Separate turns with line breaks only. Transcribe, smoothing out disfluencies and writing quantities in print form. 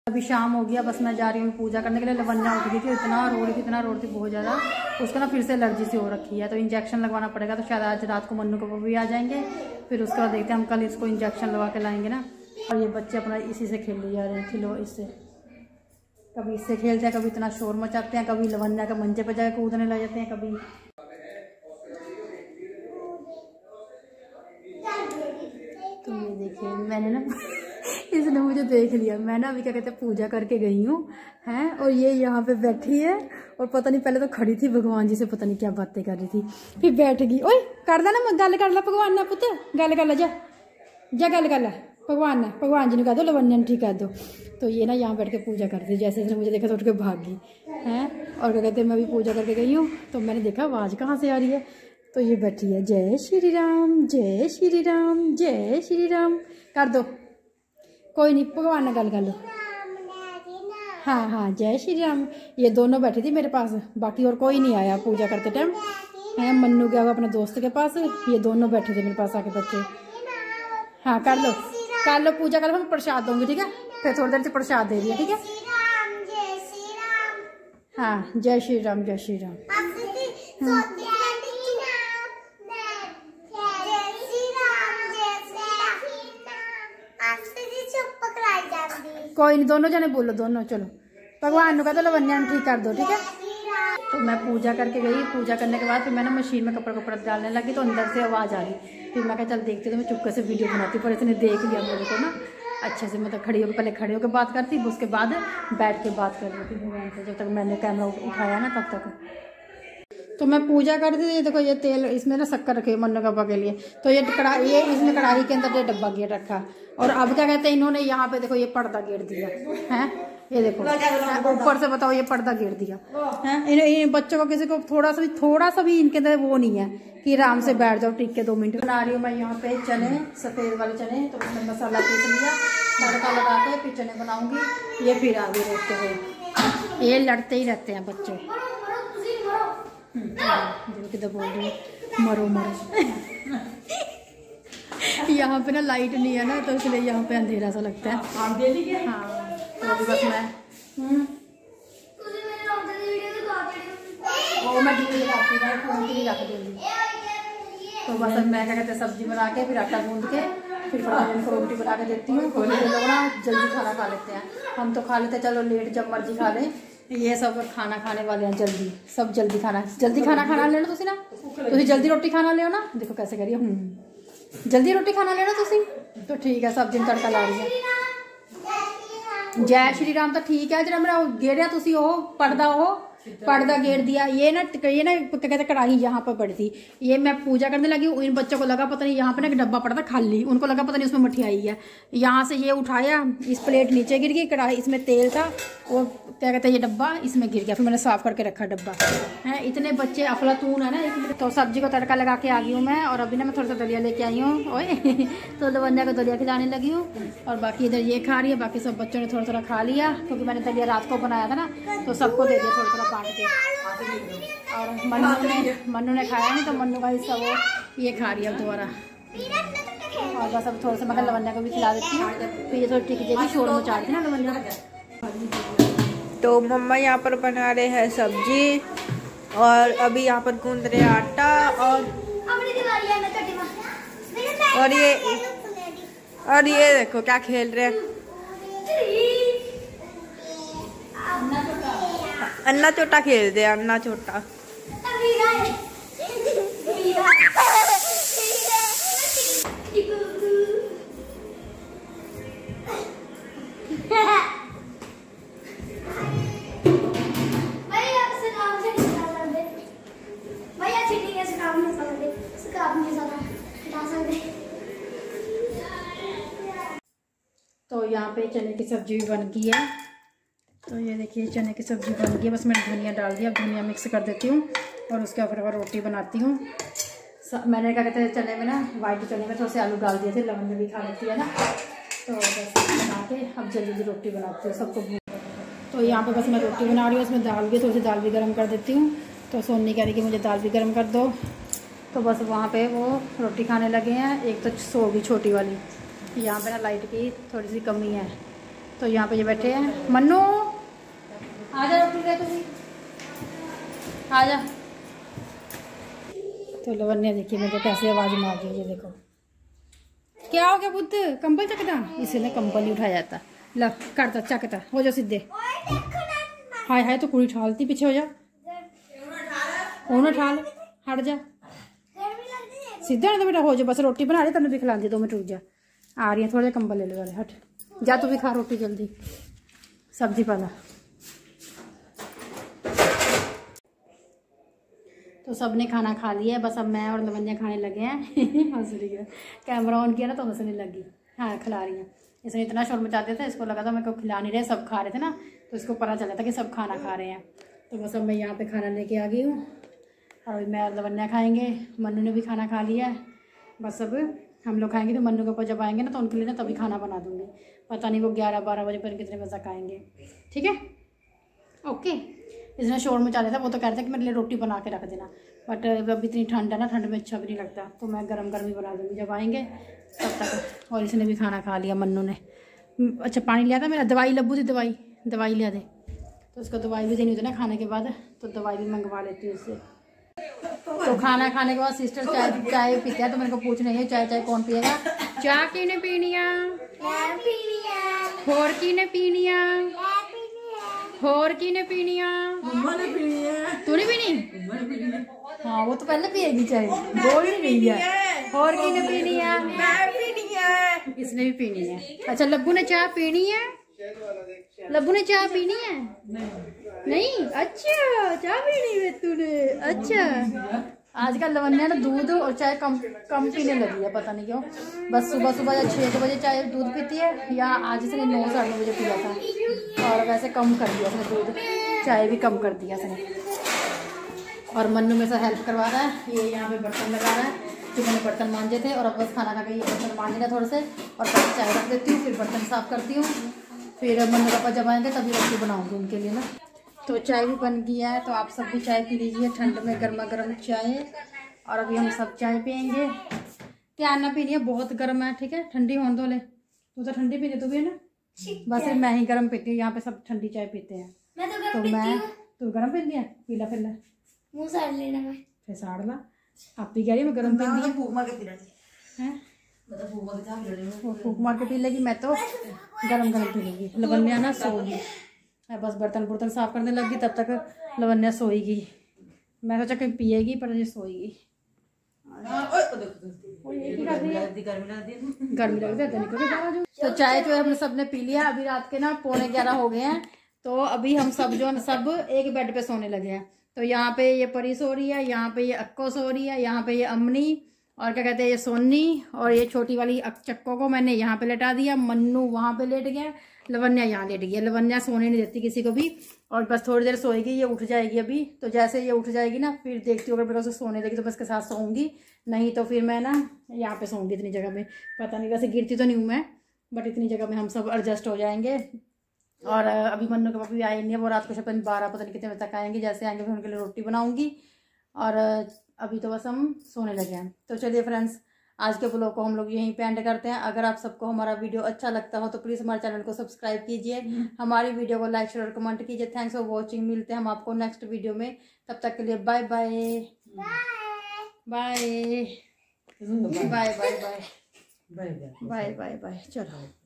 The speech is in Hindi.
अभी शाम हो गया, बस मैं जा रही हूँ पूजा करने के लिए। लवन्या उठ गई थी, इतना रो थी बहुत ज़्यादा। उसको ना फिर से एलर्जी सी हो रखी है, तो इंजेक्शन लगवाना पड़ेगा। तो शायद आज रात को मन्नू को भी आ जाएंगे, फिर उसके बाद देखते हैं हम कल इसको इंजेक्शन लगा के लाएंगे ना। और ये बच्चे अपना इसी से खेल जा रहे हैं, खिलो इससे, कभी इससे खेलते हैं, कभी इतना शोर मचाते हैं, कभी लवन्या के मंचे पर जाकर कूदने लग जाते हैं, कभी। तो ये देखिए मैंने ना इसने मुझे देख लिया। मैं ना अभी क्या कहते हैं पूजा करके गई हूँ हैं, और ये यहाँ पे बैठी है, और पता नहीं पहले तो खड़ी थी भगवान जी से पता नहीं क्या बातें कर रही थी, फिर बैठ गई। ओए कर देना गल कर ला भगवान ना पुत्र, गल कर ला जा गल कर ला भगवान जी ने कह दो, लवन्या ने ठीक कह दो। तो ये ना यहाँ बैठ के पूजा करती, जैसे इसने मुझे देखा तो उठ के भाग गई हैं। और क्या कहते हैं मैं भी पूजा करके गई हूँ, तो मैंने देखा आवाज़ कहाँ से आ रही है, तो ये बैठी है जय श्री राम जय श्री राम जय श्री राम। कर दो, कोई नहीं भगवान ने गल कर लो। हाँ हाँ जय श्री राम। ये दोनों बैठी थी मेरे पास, बाकी और कोई नहीं आया पूजा करते टाइम है। मन्नू गया हुआ अपने दोस्त के पास, ये दोनों बैठे थे मेरे पास आके बच्चे। हाँ कर लो पूजा कर लो, मैं प्रसाद दूंगी ठीक है, फिर थोड़ी देर से प्रसाद दे रही है ठीक है। हाँ जय श्री राम जय श्री राम। कोई नहीं, दोनों जने बोलो, दोनों चलो भगवान को कह दो, लवन्या ने ठीक कर दो ठीक है। तो मैं पूजा करके गई, पूजा करने के बाद फिर मैं ना मशीन में कपड़ा डालने लगी, तो अंदर से आवाज़ आ रही। फिर मैं कहा चल देखती, तो मैं चुपके से वीडियो बनाती, पर इसने देख लिया मेरे को ना अच्छे से, मतलब खड़ी होकर, पहले खड़े होकर बात करती, उसके बाद बैठ के बात कर रही थी भगवान से। जब तक मैंने कैमरा उठाया ना तब तक तो मैं पूजा करती थी। देखो ये तेल, इसमें ना शक्कर रखी है मन्नू पापा के लिए, तो ये इसने कढ़ाई के अंदर ये डब्बा गेर रखा। और अब क्या कहते हैं इन्होंने यहाँ पे देखो ये पर्दा गेर दिया है, ये देखो ऊपर से बताओ ये पर्दा गेर दिया है। इन बच्चों को किसी को थोड़ा सा भी इनके अंदर वो नहीं है कि आराम से बैठ जाओ टिक के 2 मिनट। बना रही हूँ मैं यहाँ पे चने, सफेद वाले चने, तो उसमें मसाला पीस लिया, तड़का लगा के फिर चने बनाऊंगी। ये फिर आगे रोकते हुए, ये लड़ते ही रहते हैं बच्चे। किधर बोल रही है मरो यहाँ पे ना लाइट नहीं है ना, तो इसलिए यहाँ पे अंधेरा सा लगता है। हाँ तो अभी बस मैं वो मैं टीवी लगाती हूँ, फोन की रख दूँगी। तो बस अब मैं क्या कहते हैं सब्जी बना के फिर आटा गूंद के फिर इनको रोटी बना के देती हूँ। लोग ना जल्दी खाना खा लेते हैं, हम तो खा लेते हैं चलो लेट, जब मर्जी खा लें। ये सब खाना खाने वाले हैं जल्दी, सब जल्दी खाना ले लो तुसी ना, तुसी जल्दी रोटी खाना ले ना। देखो कैसे करिए, जल्दी रोटी खाना ले लो तुसी, तो ठीक है सब्जी में तड़का ला रही है। जय श्री राम तो ठीक है, जो मेरा गेरिया तुसी हो पर्दा गेर दिया। ये ना कहते कढ़ाई यहाँ पर पड़ी थी, ये मैं पूजा करने लगी। इन बच्चों को लगा पता नहीं यहाँ पे ना डब्बा पड़ा था खाली, उनको लगा पता नहीं उसमें मठियाई है। यहाँ से ये उठाया, इस प्लेट नीचे गिर गई, कढ़ाई इसमें तेल था, वो क्या कहते हैं ये डब्बा इसमें गिर गया। फिर मैंने साफ करके रखा डब्बा है। इतने बच्चे अफलातून है ना। तो सब्जी को तड़का लगा के आ गई हूँ मैं, और अभी ना मैं थोड़ा सा दलिया लेके आई हूँ ओए तो लवन्या को दलिया खिलाने लगी हूँ, और बाकी इधर ये खा रही है। बाकी सब बच्चों ने थोड़ा खा लिया, क्योंकि मैंने दलिया रात को बनाया था ना, तो सबको दे दिया थोड़ा बांट के। और मन्नू ने खाया नहीं, तो मन्नू का हिस्सा वो ये खा रही है दोबारा। और बस अब थोड़ा सा मैं लवन्या को भी खिला देती हूँ, फिर ये थोड़ी टिक जाएगी, शोर मचा रही थी ना लवन्या।
तो मम्मा यहाँ पर बना रहे हैं सब्जी, और अभी यहाँ पर गूंद रहे आटा, और ये देखो क्या खेल रहे हैं, अन्ना छोटा खेलते हैं, अन्ना छोटा।
तो यहाँ पे चने की सब्जी भी बन गई है। तो ये देखिए चने की सब्जी बन गई है, बस मैंने धनिया डाल दिया। अब धनिया मिक्स कर देती हूँ और उसके ऊपर रोटी बनाती हूँ। मैंने क्या कहते हैं चने में ना, वाइट चने में थोड़े से आलू डाल दिए थे, लवन्या भी खा लेती है ना, तो बस बना के अब जल्दी रोटी बनाती हूँ सबको। तो यहाँ पे बस मैं रोटी बना रही हूँ, उसमें दाल भी थोड़ी सी दाल भी गर्म कर देती हूँ। तो सोनी कह रही कि मुझे दाल भी गर्म कर दो, तो बस वहाँ पे वो रोटी खाने लगे हैं। एक तो सो गई छोटी वाली, यहाँ पे ना लाइट की थोड़ी सी कमी है, तो यहाँ पे ये बैठे हैं। मन्नू आ जा, रोटी ले, तुम आ जा। तो लवन्या देखिए मुझे कैसे आवाज मार रही है, ये देखो। क्या हो गया बुद्ध, कंबल चकता? इसलिए कंबल ही उठाया जाता। ला काटता चकता, हो जा सीधे। हाय हाय, तो कुड़ी ठालती, पीछे हो जा, ठाल, हट जा सीधा ना बेटा, हो जा। बस रोटी बना रही, तेन भी खिला दी, 2 मिनट रुक जा, आ रही है। थोड़ा जा कंबल ले ले वाले, हट जा, तू भी खा रोटी जल्दी, सब्जी पाला। तो सबने खाना खा लिया है, बस अब मैं और लवन्या खाने लगे हैं। हंस रही है, कैमरा ऑन किया ना तो हंसने लगी। हाँ खिला रही हैं। इसने इतना शोर मचाते थे, इसको लगा था मेरे को खिला नहीं रहे, सब खा रहे थे ना, तो इसको पता चला था कि सब खाना खा रहे हैं। तो बस अब मैं यहाँ पे खाना लेके आ गई हूँ, और मैं और लवन्या खाएंगे। मन्नू ने भी खाना खा लिया है, बस अब हम लोग खाएंगे। तो मन्नू के ऊपर जब आएंगे ना तो उनके लिए ना तभी खाना बना दूँगी। पता नहीं वो 11-12 बजे पर कितने बजे तक आएंगे। ठीक है, ओके। इसने शोर मचा दिया था, वो तो कह रहे थे कि मेरे लिए रोटी बना के रख देना, बट अब इतनी ठंड है ना, ठंड में अच्छा भी नहीं लगता, तो मैं गरम गरम ही बना दूँगी जब आएंगे तब तक। और इसने भी खाना खा लिया, मन्नू ने। अच्छा पानी लिया था मेरा, दवाई लब्बू थी, दवाई लिया दे, तो उसको दवाई भी देनी होती ना खाने के बाद, तो दवाई भी मंगवा लेती हूँ उससे। तो खाना खाने के बाद सिस्टर चाय पीते हैं, तो मेरे को पूछ रही है चाय कौन पिएगा। चाय किने पीनी है, होर किने पीनी है, होर किने पीनी है, तू नहीं पीनी? हाँ वो तो पहले पिएगी चाय, बोल नहीं रही है। होर किने पीनी है? इसने भी पीनी है। अच्छा लब्बू ने चाय पीनी है, लब्बू ने चाय पीनी है? नहीं, अच्छा चाय पीनी है तूने। अच्छा आजकल लवन्या ना दूध और चाय कम पीने लगी है, पता नहीं क्यों। बस सुबह सुबह या 6 बजे चाय दूध पीती है, या आज इसने 9-9:30 बजे पिया था, और वैसे कम कर दिया इसने दूध, चाय भी कम कर दिया इसने। और मन्नू में से हेल्प करवा रहा है, ये यहाँ पे बर्तन लगा रहा है, जो मैंने बर्तन मांजे थे, और अब बस खाना खा के ये बर्तन मांजेगा थोड़े से, और पहले चाय रख देती हूँ, फिर बर्तन साफ करती हूँ, फिर मन्नू पापा जब आएंगे तभी रोटी बनाऊँगी उनके लिए ना। तो चाय भी बन गया है, तो आप सब भी चाय पी लीजिए, ठंड में गर्मा गर्म चाय। और अभी हम सब चाय पियेंगे। क्या ना पीनी है, बहुत गर्म है, ठीक है, ठंडी होने दो। ले तू तो ठंडी पीती, तू भी है ना? बस मैं ही गर्म पीती हूँ, यहाँ पे सब ठंडी चाय पीते हैं। तू गर्म पीती है, पीला फिर मुँह साड़ लेना, फिर साड़ ला। आप भी कह रही मैं गर्म पीती हूँ, फूक मार के पी लेगी, मैं तो गरम पी लेगी। लवन्या ना सोगी, बस बर्तन साफ करने लगी, तब तक लवन्या सोएगी। मैं सोचा कहीं पिएगी, पर ये सोएगी। गर्मी लग रही। तो चाय जो है हमने सबने पी लिया। अभी रात के ना 11:15 हो गए हैं, तो अभी हम सब जो है सब एक बेड पे सोने लगे हैं। तो यहाँ पे ये परी सो रही है, यहाँ पे ये अक्को सो रही है, यहाँ पे ये अमनी, और क्या कहते हैं ये सोनी, और ये छोटी वाली चक्को को मैंने यहाँ पे लेटा दिया। मन्नू वहाँ पे लेट गया, लवन्या यहाँ लेट गई। लवन्या सोने नहीं देती किसी को भी, और बस थोड़ी देर सोएगी, ये उठ जाएगी अभी। तो जैसे ये उठ जाएगी ना, फिर देखती हूँ अगर मेरे को सोने देगी तो बस के साथ सोऊंगी, नहीं तो फिर मैं ना यहाँ पे सोऊंगी इतनी जगह में। पता नहीं, वैसे गिरती तो नहीं हूँ मैं, बट इतनी जगह में हम सब एडजस्ट हो जाएंगे। और अभी मन्नू के पापा भी आए नहीं है, वो रात को शायद 12 पता नहीं कितने बजे तक आएंगे। जैसे आएंगे फिर उनके लिए रोटी बनाऊंगी, और अभी तो बस हम सोने लगे हैं। तो चलिए फ्रेंड्स, आज के ब्लॉग को हम लोग यहीं पे एंड करते हैं। अगर आप सबको हमारा वीडियो अच्छा लगता हो तो प्लीज़ हमारे चैनल को सब्सक्राइब कीजिए, हमारी वीडियो को लाइक शेयर और कमेंट कीजिए। Thanks for watching. मिलते हैं हम आपको नेक्स्ट वीडियो में, तब तक के लिए bye bye bye bye bye bye bye bye bye bye. चलो।